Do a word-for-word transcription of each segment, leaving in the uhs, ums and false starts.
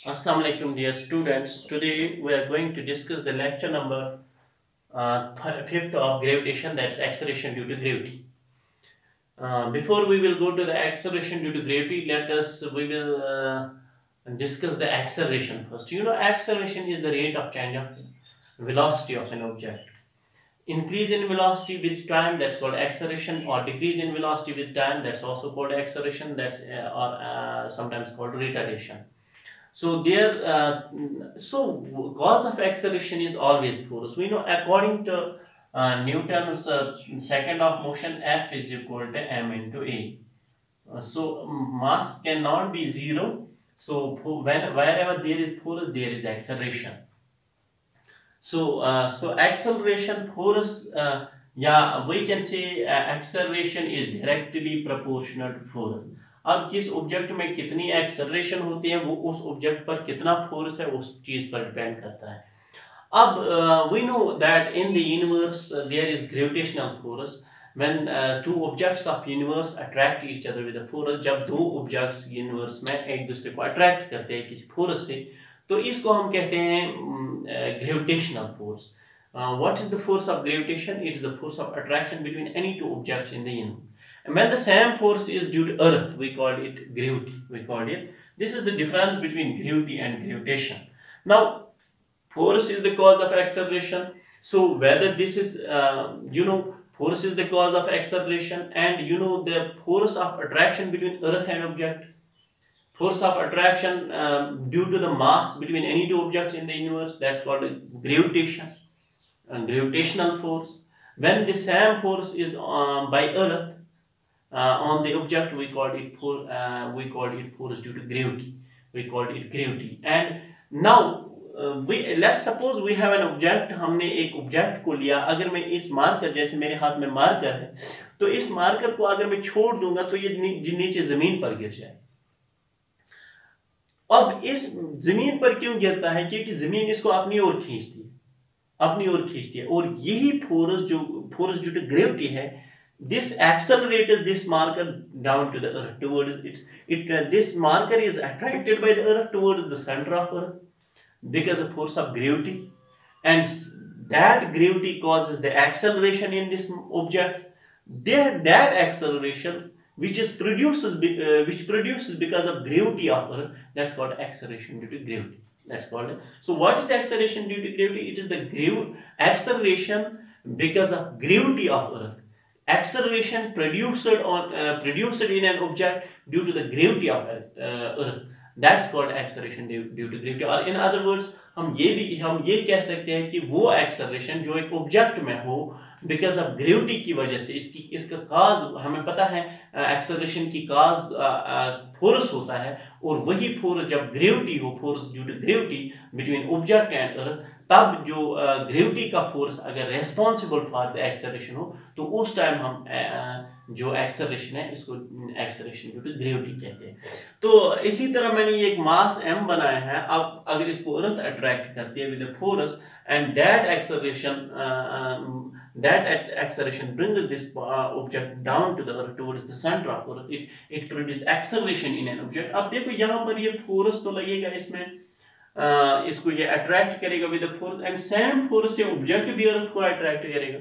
Assalamu alaikum, dear students. Today we are going to discuss the lecture number uh, fifth of gravitation, that's acceleration due to gravity. Uh, before we will go to the acceleration due to gravity, let us we will uh, discuss the acceleration first. You know, acceleration is the rate of change of velocity of an object. Increase in velocity with time, that's called acceleration, or decrease in velocity with time, that's also called acceleration. That's uh, or uh, sometimes called retardation. So there, uh, so cause of acceleration is always force. We know according to uh, Newton's uh, second of motion, F is equal to m into a. Uh, so mass cannot be zero. So when wherever there is force, there is acceleration. So uh, so acceleration force, uh, yeah, we can say uh, acceleration is directly proportional to force. अब किस object में कितनी acceleration होती है वो उस object पर कितना फोर्स है उस चीज पर डिपेंड करता है. अब we know that in the universe there is gravitational force when two objects of universe attract each other with a force. जब दो ऑब्जेक्ट्स यूनिवर्स में एक दूसरे को अट्रैक्ट करते हैं किसी फोर्स से, तो इसको हम कहते हैं gravitational force. What is the force of gravitation? It is the force of attraction between any two objects in the universe. And when the same force is due to earth, we call it gravity. We call it. This is the difference between gravity and gravitation. Now, force is the cause of acceleration. So whether this is, uh, you know, force is the cause of acceleration, and you know the force of attraction between earth and object. Force of attraction um, due to the mass between any two objects in the universe, that's called gravitation, and gravitational force. When the same force is uh, by earth, Uh, on the object, we called it for uh, we called it force due to gravity. We called it gravity. And now uh, we let's suppose we have an object. हमने एक object को लिया. अगर मैं इस marker, जैसे मेरे हाथ में मार्कर है, तो इस मार्कर को अगर मैं छोड़ दूंगा तो ये नी, नीचे जमीन पर गिर जाए. अब इस जमीन पर क्यों गिरता है? क्योंकि जमीन इसको अपनी ओर खींचती है, अपनी ओर खींचती है. और यही फोर्स जो फोर्स ड्यू टू ग्रेविटी है, this accelerates this marker down to the earth towards its it uh, this marker is attracted by the earth towards the center of earth because of force of gravity, and that gravity causes the acceleration in this object. There that acceleration which is produces uh, which produces because of gravity of earth, that's called acceleration due to gravity. That's called. So what is acceleration due to gravity? It is the grav acceleration because of gravity of earth. Acceleration produced on uh, produced in an object due to the gravity of uh, earth, that's called acceleration due, due to gravity. और in other words, हम ये भी हम ये कह सकते हैं कि वो acceleration जो एक object में हो because of gravity की वजह से, इसकी इसका cause हमें पता है, acceleration की cause force होता है, और वही force जब gravity हो, force due to gravity between object and earth, तब जो ग्रेविटी का फोर्स अगर रेस्पॉन्सिबल फॉर द एक्सेलरेशन हो, तो उस टाइम हम uh, जो एक्सेलरेशन है इसको एक्सेलरेशन ड्यू टू ग्रेविटी कहते हैं. तो इसी तरह मैंने ये एक मास m बनाया है. अब अगर इसको अर्थ अट्रैक्ट करती है with force, and that acceleration that acceleration brings this object down to the earth towards the centre of earth, it it produce acceleration in an object. अब देखो यहाँ पर ये फोर्स तो लगेगा इसमें, Uh, इसको ये अट्रैक्ट करेगा with force, and same force से ऑब्जेक्ट भी अर्थ को अट्रैक्ट करेगा.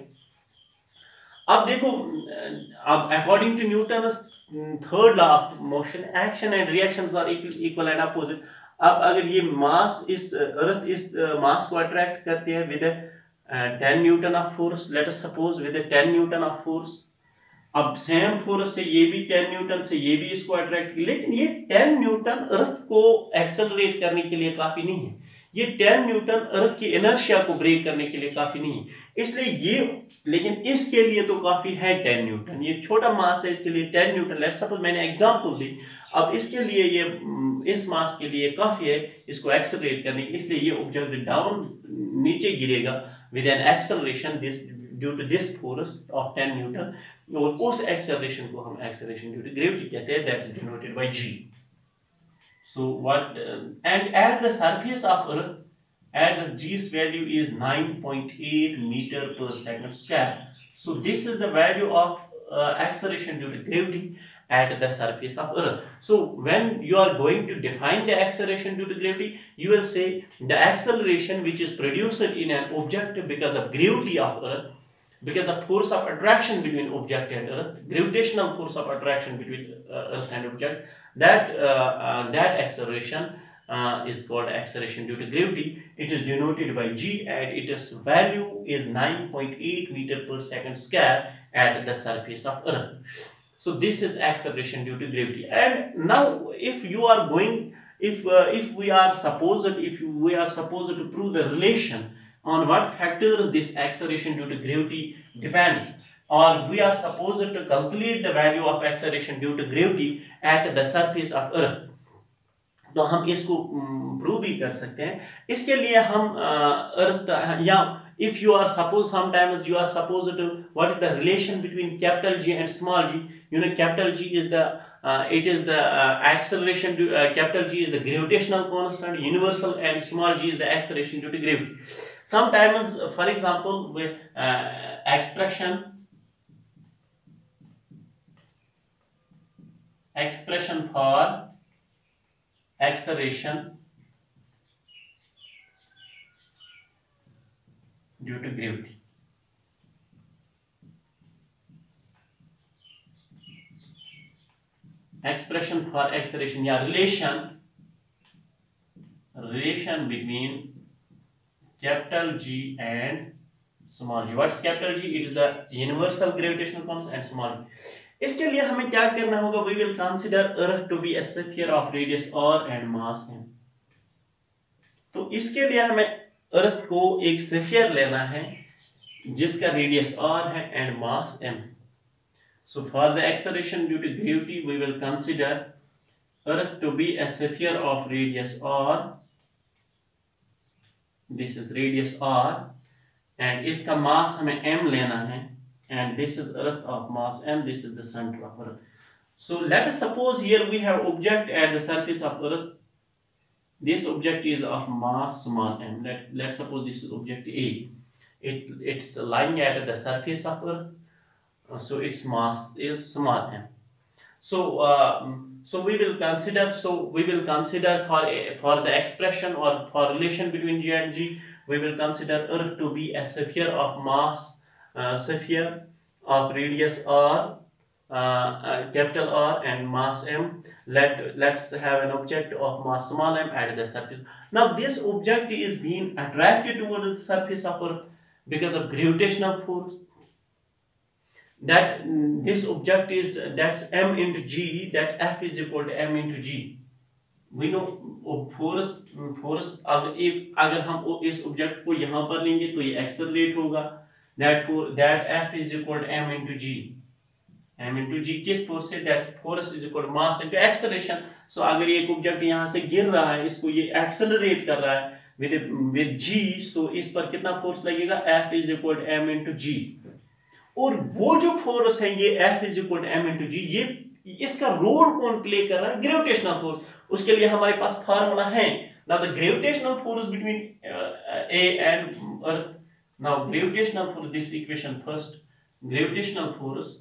अब देखो, अब according to Newton's third law of motion, action and reactions are equal and opposite. अब अगर ये मास इस अर्थ इस मास को अट्रैक्ट करती है with ten newton of force, let us suppose with ten newton of force. अब सेम फोर्स से ये भी टेन न्यूटन से ये भी इसको अट्रैक्ट, लेकिन ये टेन न्यूटन अर्थ को एक्सेलरेट करने के लिए काफी नहीं है. ये टेन न्यूटन अर्थ की इनर्शिया को ब्रेक करने के लिए काफी नहीं है. इसलिए ये, लेकिन इसके लिए तो काफी है टेन न्यूटन. ये छोटा मास है, इसके लिए टेन न्यूटन, लेट्स सपोज मैंने एग्जांपल दी. अब इसके लिए ये इस मास के लिए काफी है इसको एक्सेलरेट करने के, इसलिए ये ऑब्जेक्ट डाउन नीचे गिरेगा with an acceleration this due to this force of ten newton. और उस एक्सेलरेशन को हम एक्सेलरेशन ड्यू टू ग्रेविटी कहते हैं, that is denoted by g. So what uh, and at the surface of earth, at the g's value is nine point eight meter per second square. So this is the value of uh, acceleration due to gravity, at the surface of Earth. So when you are going to define the acceleration due to gravity, you will say the acceleration which is produced in an object because of gravity of Earth, because of force of attraction between object and Earth, gravitational force of attraction between uh, Earth and object, that uh, uh, that acceleration uh, is called acceleration due to gravity. It is denoted by G, and its value is nine point eight meter per second square at the surface of Earth. So this is acceleration due to gravity. And now if you are going, if uh, if we are supposed, if we are supposed to prove the relation on what factors this acceleration due to gravity depends, or we are supposed to calculate the value of acceleration due to gravity at the surface of Earth, तो हम इसको prove भी कर सकते हैं. इसके लिए हम अर्थ या if you are suppose sometimes you are supposed to what is the relation between capital G and small g. You know, capital G is the uh, it is the uh, acceleration to uh, capital G is the gravitational constant universal, and small g is the acceleration due to gravity. Sometimes, for example, with uh, expression expression for acceleration due to gravity. Expression for acceleration, yeah, relation relation between capital G and small g. What's capital G? It is the universal gravitational constant, and small g. इसके लिए हमें क्या करना होगा? We will consider Earth to be a sphere of radius r and mass m. तो इसके लिए हमें अर्थ को एक स्फीयर लेना है जिसका रेडियस r है and mass m. So for the acceleration due to gravity, we will consider Earth to be a sphere of radius r. This is radius r, and इसका mass हमें m लेना है, and this is Earth of mass m. This is the center of Earth. So let us suppose here we have object at the surface of Earth. This object is of mass small m. Let let's suppose this is object A. It it's lying at the surface of Earth. So its mass is small m. So uh, so we will consider so we will consider for a, for the expression or for relation between G and G, we will consider Earth to be a sphere of mass uh, sphere of radius r, uh, uh, capital R, and mass m. Let let's have an object of mass small m at the surface. Now this object is being attracted towards the surface of Earth because of gravitational force. That mm, this object is that's m into g, that F is equal to m into g. We know force force अगर if अगर हम इस object को यहाँ पर लेंगे तो ये accelerate होगा. That for that F is equal to m into g. m into g किस force से? That force is equal to mass into acceleration. So अगर ये एक object यहाँ से गिर रहा है, इसको ये accelerate कर रहा है with with g, so इस पर कितना force लगेगा? F is equal to m into g. और वो जो फोर्स है ये F is equal to m into g, ये इसका रोल कौन प्ले कर रहा है? Gravitational force. उसके लिए हमारे पास फार्मूला है. Now the gravitational force between A and Earth. Now gravitational force, this equation first. Gravitational force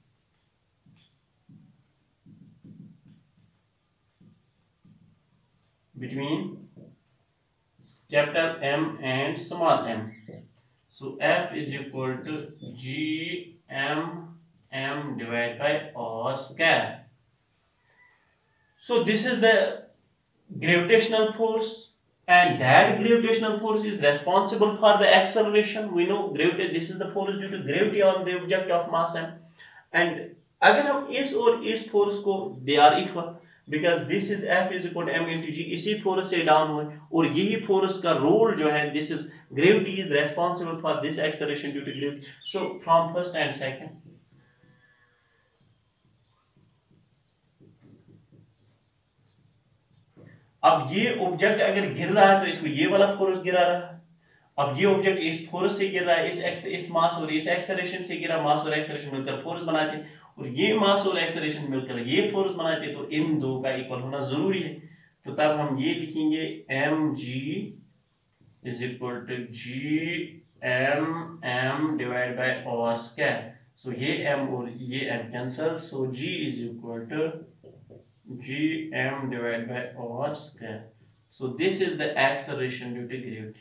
between capital M and small m. So F is equal to G M M divided by R square. So this is the gravitational force, and that gravitational force is responsible for the acceleration. We know gravity. This is the force due to gravity on the object of mass m. And अगर हम इस और इस force को, they are equal. Because this is F is equal to m into g, इसी force से down हुए, और यही फोर्स का रोल जो है, this is gravity is responsible for this acceleration due to gravity. So from first and second, अब ये ऑब्जेक्ट अगर गिर रहा है तो इसको ये वाला फोर्स गिरा रहा है. अब ये ऑब्जेक्ट इस फोर्स से गिर रहा है, इस एक्स इस मास और इस एक्सेलरेशन से गिरा. मास और एक्सेलरेशन मिलकर फोर्स बनाते हैं, और ये मास और एक्सेलरेशन मिलकर ये फोर्स बनाते हैं. तो इन दो का इक्वल होना जरूरी है. तो तब हम ये लिखेंगे m g is equal to G M m divide by r square. So ये m और ये m कैंसल, सो g इज इक्वल टू gm divided by r square. So this is the acceleration due to gravity.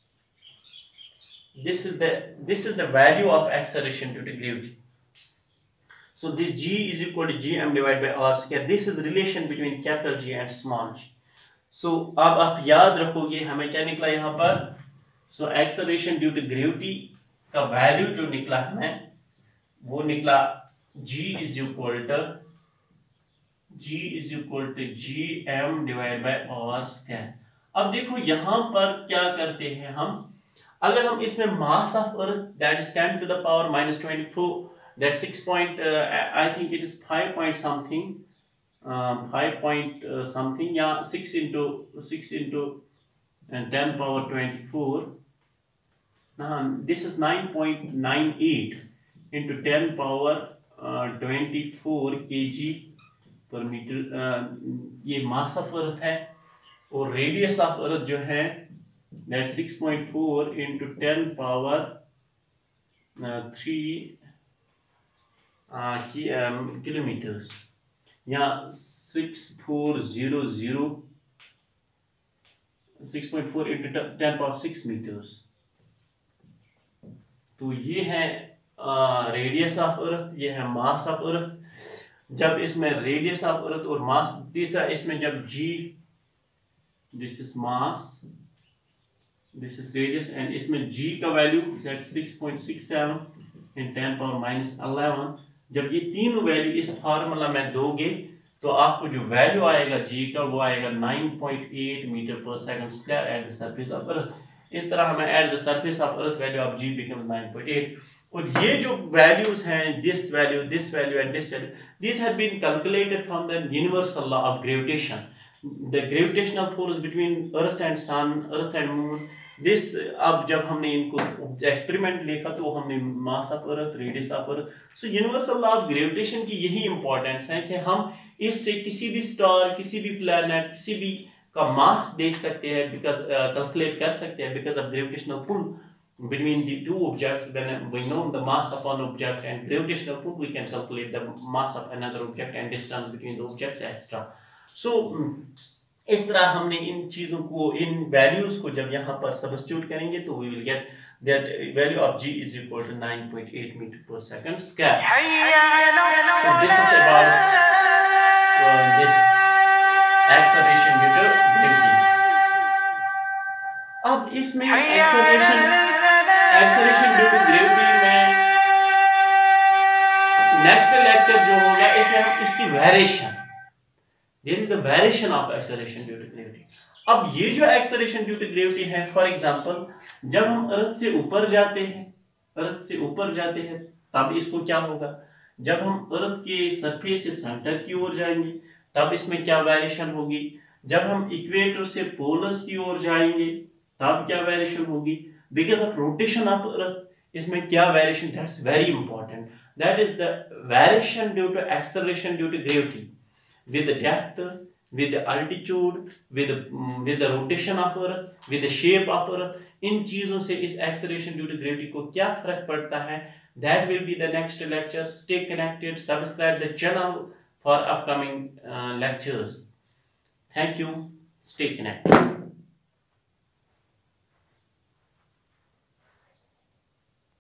This is the this is the value of acceleration due to gravity. So this g is equal to gm divided by r square. This is relation between capital G and small g. So अब आप याद रखोगे हमें क्या निकला यहाँ पर. So acceleration due to gravity का वैल्यू जो निकला हमें वो निकला g is equal to g is equal to gm divided by r square. अब देखो यहाँ पर क्या करते हैं हम, अगर हम इसमें mass of earth that is ten to the power minus twenty-four, that six point uh, I think it is five point something, um, five point uh, something, yeah, six into six into and ten power twenty-four. Now this is nine point nine eight into ten power uh, twenty-four kg per metre. ये mass of अर्थ है और radius of earth जो है that six point four into ten power three kilometres, या six four zero zero six point four into ten power six metres. तो ये है radius of अर्थ, ये है मास ऑफ अर्थ. जब इसमें रेडियस ऑफ अर्थ और मास, तीसरा इसमें जब g, this is mass, this is radius, and इसमें g का value that six point six seven in ten power minus eleven. जब ये तीनों वैल्यू इस फार्मूला में दोगे तो आपको जो वैल्यू आएगा g का वो आएगा nine point eight metre per second square at the surface of earth. इस तरह हमें at the surface of earth value of g becomes nine point eight. और ये जो वैल्यूज हैं, this value, this value and this value, these have been calculated from the universal law of gravitation, the gravitational force between earth and sun, earth and moon. this अब जब हमने इनको experiment लिखा तो हमने mass of earth, radius of earth, so universal law of gravitation की यही importance है कि हम इससे किसी भी स्टार, किसी भी प्लैनेट, किसी भी का मास देख सकते हैं, बिकॉज कैलकुलेट कर सकते हैं because of gravitational pull between the two objects. When we know the mass of one object and gravitational pull, we can calculate the mass of another object and distance between the objects, et cetera. So इस तरह हमने इन चीजों को, इन values को जब यहाँ पर substitute करेंगे तो we will get that value of g is equal to nine point eight meter per second square. So this is about uh, this acceleration due to gravity. अब इसमें acceleration acceleration due to gravity में next lecture जो हो गया इसमें हम इसकी variation, there is the variation of acceleration due to gravity. अब ये जो एक्सेलरेशन ड्यू टू ग्रेविटी है, फॉर एग्जांपल जब हम अर्थ से ऊपर जाते हैं, अर्थ से ऊपर जाते हैं तब इसको क्या होगा, जब हम अर्थ के सरफेस से सेंटर की ओर जाएंगे तब इसमें क्या वेरिएशन होगी, जब हम इक्वेटर से पोलस की ओर जाएंगे तब क्या वेरिएशन होगी, because of rotation of earth इसमें क्या variation, that's very important, that is the variation due to acceleration due to gravity with the depth, with the altitude, with the, with the rotation of earth, with the shape of earth. इन चीजों से इस acceleration due to gravity को क्या फर्क पड़ता है, that will be the next lecture. Stay connected, subscribe the channel for upcoming uh, lectures. Thank you, stay connected.